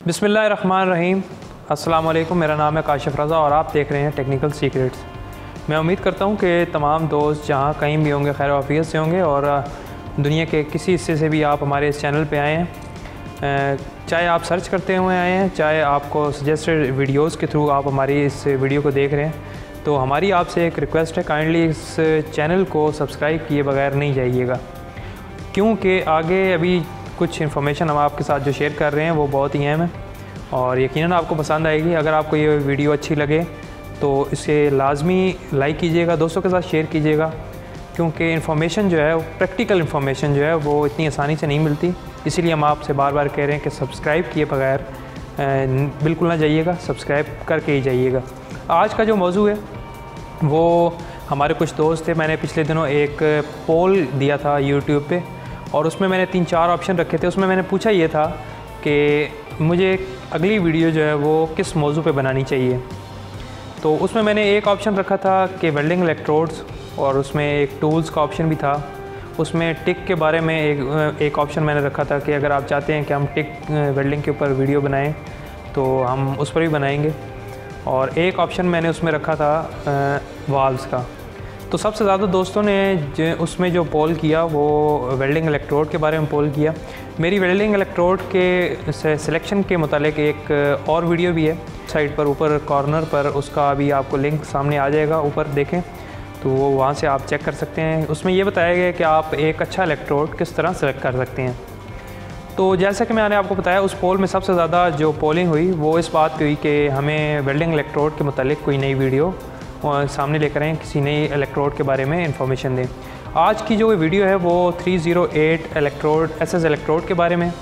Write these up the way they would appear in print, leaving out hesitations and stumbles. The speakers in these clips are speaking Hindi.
बिस्मिल्लाहिर्रहमानिर्रहीम। अस्सलाम वालेकुम। मेरा नाम है काशिफ रज़ा और आप देख रहे हैं टेक्निकल सीक्रेट्स। मैं उम्मीद करता हूं कि तमाम दोस्त जहां कहीं भी होंगे खैर आफियत से होंगे और दुनिया के किसी हिस्से से भी आप हमारे इस चैनल पे आए हैं, चाहे आप सर्च करते हुए आए हैं, चाहे आपको सजेस्टेड वीडियोस के थ्रू आप हमारी इस वीडियो को देख रहे हैं, तो हमारी आपसे एक रिक्वेस्ट है, काइंडली इस चैनल को सब्सक्राइब किए बगैर नहीं जाइएगा, क्योंकि आगे अभी कुछ इन्फॉर्मेशन हम आपके साथ जो शेयर कर रहे हैं वो बहुत ही अहम है और यकीनन आपको पसंद आएगी। अगर आपको ये वीडियो अच्छी लगे तो इसे लाजमी लाइक कीजिएगा, दोस्तों के साथ शेयर कीजिएगा, क्योंकि इन्फॉर्मेशन जो है वो प्रैक्टिकल इन्फॉर्मेशन जो है वो इतनी आसानी से नहीं मिलती। इसीलिए हम आपसे बार बार कह रहे हैं कि सब्सक्राइब किए बगैर बिल्कुल ना जाइएगा, सब्सक्राइब करके ही जाइएगा। आज का जो मौजू है वो हमारे कुछ दोस्त थे, मैंने पिछले दिनों एक पोल दिया था यूट्यूब पे और उसमें मैंने 3-4 ऑप्शन रखे थे। उसमें मैंने पूछा ये था कि मुझे अगली वीडियो जो है वो किस मौजू पे बनानी चाहिए। तो उसमें मैंने एक ऑप्शन रखा था कि वेल्डिंग इलेक्ट्रोड्स, और उसमें एक टूल्स का ऑप्शन भी था। उसमें टिक के बारे में एक ऑप्शन मैंने रखा था कि अगर आप चाहते हैं कि हम टिक वेल्डिंग के ऊपर वीडियो बनाएं तो हम उस पर भी बनाएंगे। और एक ऑप्शन मैंने उसमें रखा था वाल्व्स का। तो सबसे ज़्यादा दोस्तों ने उसमें जो पोल किया वो वेल्डिंग इलेक्ट्रोड के बारे में पोल किया। मेरी वेल्डिंग इलेक्ट्रोड के सिलेक्शन के मुतालिक एक और वीडियो भी है साइड पर ऊपर कॉर्नर पर, उसका अभी आपको लिंक सामने आ जाएगा, ऊपर देखें तो वो वहाँ से आप चेक कर सकते हैं। उसमें ये बताया गया कि आप एक अच्छा इलेक्ट्रोड किस तरह सेलेक्ट कर सकते हैं। तो जैसा कि मैंने आपको बताया, उस पोल में सबसे ज़्यादा जो पोलिंग हुई वो इस बात पे हुई कि हमें वेल्डिंग इलेक्ट्रोड के मुतालिक कोई नई वीडियो सामने लेकर आएँ, किसी नई इलेक्ट्रोड के बारे में इंफॉर्मेशन दें। आज की जो वीडियो है वो 308 इलेक्ट्रोड SS इलेक्ट्रोड के बारे में,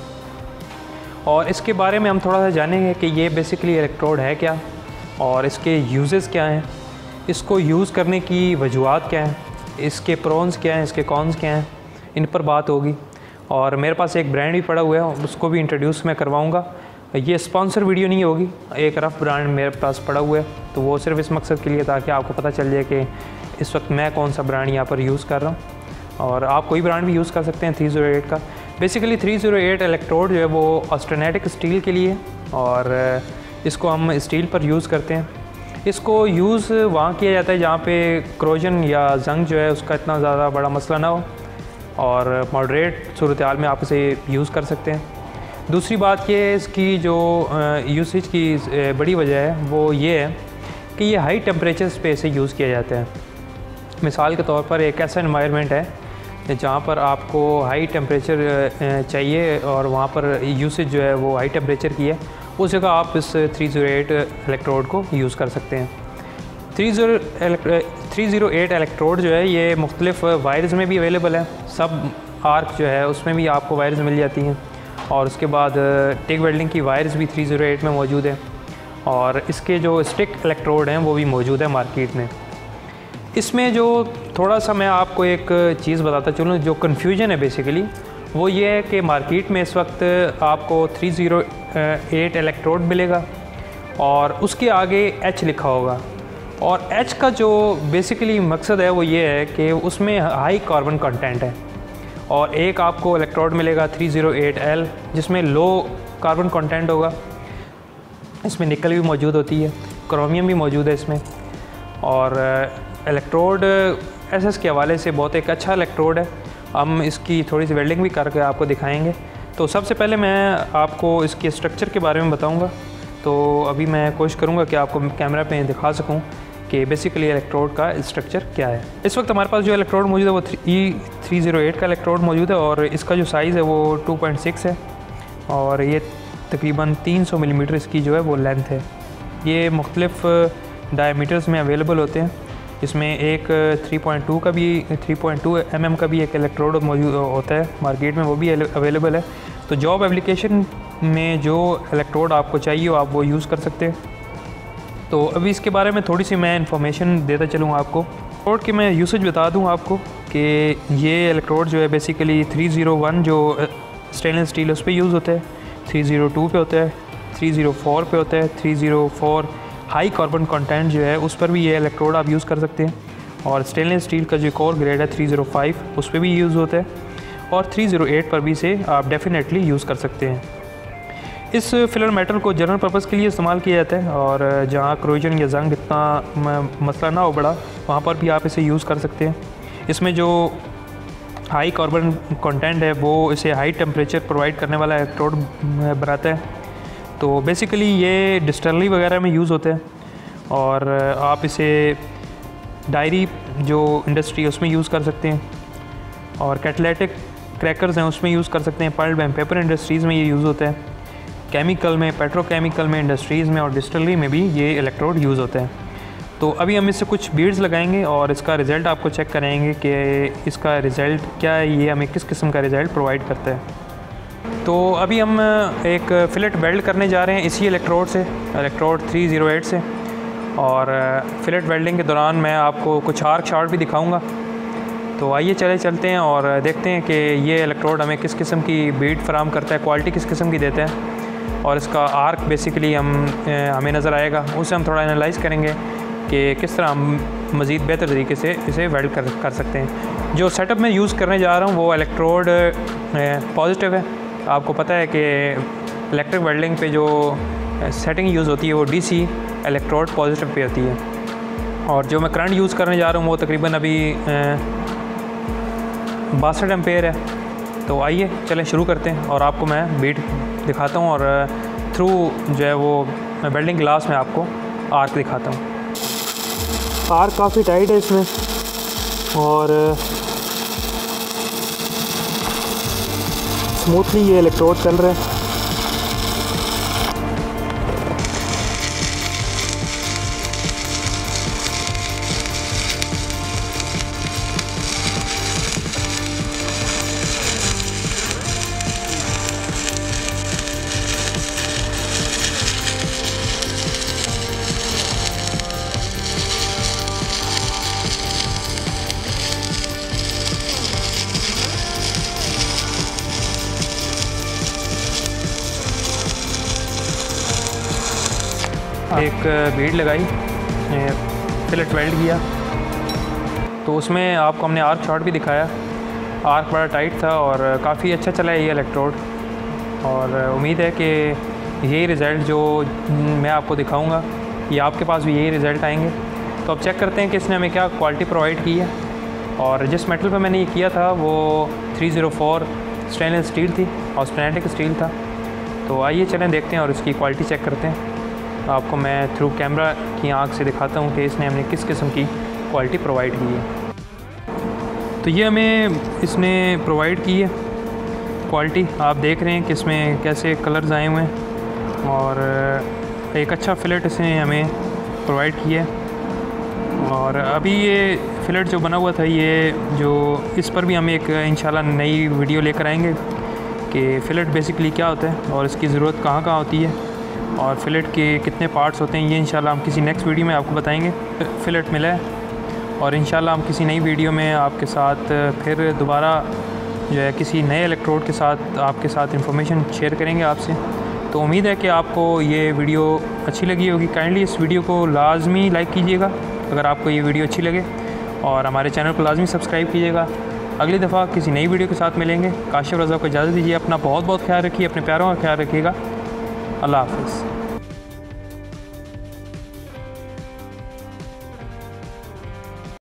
और इसके बारे में हम थोड़ा सा जानेंगे कि ये बेसिकली इलेक्ट्रोड है क्या और इसके यूजेस क्या हैं, इसको यूज़ करने की वजूहात क्या हैं, इसके प्रोन्स क्या हैं, इसके कॉन्स क्या हैं, इन पर बात होगी। और मेरे पास एक ब्रांड भी पड़ा हुआ है, उसको भी इंट्रोड्यूस मैं करवाऊँगा। ये स्पॉन्सर वीडियो नहीं होगी, एक रफ़ ब्रांड मेरे पास पड़ा हुआ है, तो वो सिर्फ इस मकसद के लिए ताकि आपको पता चल जाए कि इस वक्त मैं कौन सा ब्रांड यहाँ पर यूज़ कर रहा हूँ। और आप कोई ब्रांड भी यूज़ कर सकते हैं 308 का। बेसिकली 308 इलेक्ट्रोड जो है वो ऑस्टेनेटिक स्टील के लिए, और इसको हम स्टील पर यूज़ करते हैं। इसको यूज़ वहाँ किया जाता है जहाँ पे क्रोजन या जंग जो है उसका इतना ज़्यादा बड़ा मसला ना हो, और मॉडरेट सूरत हाल में आप इसे यूज़ कर सकते हैं। दूसरी बात ये है, इसकी जो यूसेज की बड़ी वजह है वो ये है कि ये हाई टेम्परेचर्स पे इसे यूज़ किया जाता है। मिसाल के तौर पर एक ऐसा इन्वायरमेंट है जहाँ पर आपको हाई टेम्परेचर चाहिए और वहाँ पर यूसेज जो है वो हाई टेम्परेचर की है, उस जगह आप इस 308 इलेक्ट्रोड को यूज़ कर सकते हैं। 308 इलेक्ट्रोड जो है ये मुख्तलिफ़ वायर्स में भी अवेलेबल है। सब आर्क जो है उसमें भी आपको वायर्स मिल जाती हैं, और उसके बाद टिक वेल्डिंग की वायर्स भी 308 में मौजूद है, और इसके जो स्टिक इलेक्ट्रोड हैं वो भी मौजूद है मार्केट में। इसमें जो थोड़ा सा मैं आपको एक चीज़ बताता चलूँ, जो कन्फ्यूजन है बेसिकली वो ये है कि मार्केट में इस वक्त आपको 308 इलेक्ट्रोड मिलेगा और उसके आगे H लिखा होगा, और H का जो बेसिकली मकसद है वो ये है कि उसमें हाई कार्बन कंटेंट है। और एक आपको इलेक्ट्रोड मिलेगा 308L जिसमें लो कार्बन कंटेंट होगा। इसमें निकल भी मौजूद होती है, क्रोमियम भी मौजूद है इसमें, और इलेक्ट्रोड SS के हवाले से बहुत एक अच्छा इलेक्ट्रोड है। हम इसकी थोड़ी सी वेल्डिंग भी करके आपको दिखाएंगे। तो सबसे पहले मैं आपको इसके स्ट्रक्चर के बारे में बताऊंगा। तो अभी मैं कोशिश करूंगा कि आपको कैमरा पे दिखा सकूं कि बेसिकली इलेक्ट्रोड का स्ट्रक्चर क्या है। इस वक्त हमारे पास जो इलेक्ट्रोड मौजूद है वो E308 का इलेक्ट्रोड मौजूद है, और इसका जो साइज़ है वो 2.6 है, और ये तकरीबन 300 मिलीमीटर इसकी जो है वो लेंथ है। ये मुख्तलिफ़ डायमीटर्स में अवेलेबल होते हैं। इसमें एक 3.2 mm का भी एक इलेक्ट्रोड मौजूद होता है मार्केट में, वो भी अवेलेबल है। तो जॉब एप्लीकेशन में जो इलेक्ट्रोड आपको चाहिए आप वो यूज़ कर सकते हैं। तो अभी इसके बारे में थोड़ी सी मैं इन्फॉर्मेशन देता चलूँ आपको। इलेक्ट्रोड के मैं यूसेज बता दूँ आपको कि ये इलेक्ट्रोड जो है बेसिकली 301 जो स्टेनलेस स्टील उस पर यूज़ होता है, 302 पे होता है, 304 पे होता है, 304 हाई कार्बन कंटेंट जो है उस पर भी ये इलेक्ट्रोड आप यूज़ कर सकते हैं, और स्टेनलेस स्टील का जो एक और ग्रेड है 305 उस पर भी यूज़ होता है, और 308 पर भी से आप डेफिनेटली यूज़ कर सकते हैं। इस फिलर मेटल को जनरल पर्पज़ के लिए इस्तेमाल किया जाता है, और जहाँ क्रोजन या जंग इतना मसला ना हो बड़ा, वहाँ पर भी आप इसे यूज़ कर सकते हैं। इसमें जो हाई कार्बन कंटेंट है वो इसे हाई टेम्परेचर प्रोवाइड करने वाला इलेक्ट्रोड बनाता है। तो बेसिकली ये डिस्टिलरी वगैरह में यूज़ होते हैं, और आप इसे डायरी जो इंडस्ट्री है उसमें यूज़ कर सकते हैं, और कैटलिटिक क्रैकर्स हैं उसमें यूज़ कर सकते हैं। पल्प एंड पेपर इंडस्ट्रीज़ में ये यूज़ होता है, केमिकल में, पेट्रोकेमिकल में, इंडस्ट्रीज़ में और डिस्टिलरी में भी ये इलेक्ट्रोड यूज़ होते हैं। तो अभी हम इससे कुछ बीड्स लगाएंगे और इसका रिज़ल्ट आपको चेक कराएंगे कि इसका रिज़ल्ट क्या है, ये हमें किस किस्म का रिज़ल्ट प्रोवाइड करता है। तो अभी हम एक फिलेट वेल्ड करने जा रहे हैं इसी इलेक्ट्रोड से, इलेक्ट्रोड 308 से, और फिलेट वेल्डिंग के दौरान मैं आपको कुछ आर्क शॉट भी दिखाऊंगा। तो आइए चलते हैं और देखते हैं कि ये इलेक्ट्रोड हमें किस किस्म की बीड फराहम करता है, क्वालिटी किस किस्म की देता है, और इसका आर्क बेसिकली हमें नज़र आएगा। उससे हम थोड़ा एनालाइज़ करेंगे कि किस तरह हम मज़ीद बेहतर तरीके से इसे वेल्ड कर सकते हैं। जो सेटअप मैं यूज़ करने जा रहा हूँ वो इलेक्ट्रोड पॉजिटिव है। आपको पता है कि इलेक्ट्रिक वेल्डिंग पे जो सेटिंग यूज़ होती है वो DC इलेक्ट्रोड पॉजिटिव पे होती है, और जो मैं करंट यूज़ करने जा रहा हूँ वो तकरीबन अभी 62 एम्पेयर है। तो आइए चलें शुरू करते हैं और आपको मैं बीट दिखाता हूँ, और थ्रू जो है वो वेल्डिंग ग्लास में आपको आर्क दिखाता हूँ। आर्क काफ़ी टाइट है इसमें, और स्मूथली ये इलेक्ट्रोड चल रहे हैं। एक बीड लगाई, फिलेट वेल्ड किया, तो उसमें आपको हमने आर्क शॉट भी दिखाया। आर्क बड़ा टाइट था और काफ़ी अच्छा चला है ये इलेक्ट्रोड, और उम्मीद है कि यही रिज़ल्ट जो मैं आपको दिखाऊंगा ये आपके पास भी यही रिज़ल्ट आएंगे। तो अब चेक करते हैं कि इसने हमें क्या क्वालिटी प्रोवाइड की है। और जिस मेटल पर मैंने ये किया था वो 304 स्टेनलेस स्टील थी, ऑस्टेनिटिक स्टील था। तो आइए चलें देखते हैं और इसकी क्वालिटी चेक करते हैं। आपको मैं थ्रू कैमरा की आंख से दिखाता हूँ कि इसने हमें किस किस्म की क्वालिटी प्रोवाइड की है। तो ये हमें इसने प्रोवाइड की है क्वालिटी, आप देख रहे हैं कि इसमें कैसे कलर्स आए हुए हैं, और एक अच्छा फिलेट इसने हमें प्रोवाइड किया है। और अभी ये फिलेट जो बना हुआ था, ये जो इस पर भी हम एक इंशाल्लाह नई वीडियो लेकर आएंगे कि फ़िलेट बेसिकली क्या होता है और इसकी ज़रूरत कहाँ कहाँ होती है, और फिलेट के कितने पार्ट्स होते हैं, ये इंशाल्लाह हम किसी नेक्स्ट वीडियो में आपको बताएंगे। फिलेट मिला है, और इंशाल्लाह हम किसी नई वीडियो में आपके साथ फिर दोबारा जो है किसी नए इलेक्ट्रोड के साथ आपके साथ इंफॉर्मेशन शेयर करेंगे आपसे। तो उम्मीद है कि आपको ये वीडियो अच्छी लगी होगी। काइंडली इस वीडियो को लाजमी लाइक कीजिएगा अगर आपको ये वीडियो अच्छी लगे, और हमारे चैनल को लाजमी सब्सक्राइब कीजिएगा। अगली दफ़ा किसी नई वीडियो के साथ मिलेंगे। काशिफ रज़ा को इजाज़त दीजिए। अपना बहुत बहुत ख्याल रखिए, अपने प्यारों का ख्याल रखिएगा। अल्लाह हाफ़िज़।